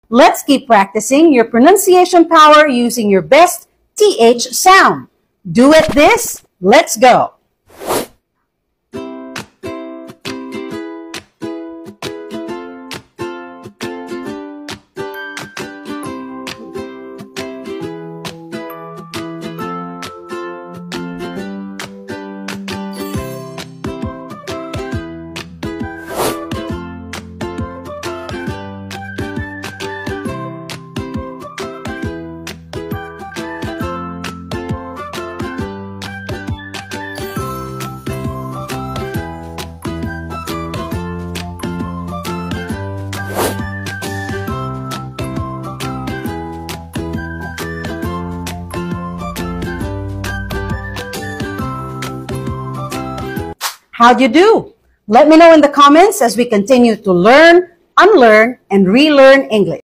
Let's keep practicing your pronunciation power using your best TH sound. Do it this. Let's go. How'd you do? Let me know in the comments as we continue to learn, unlearn, and relearn English.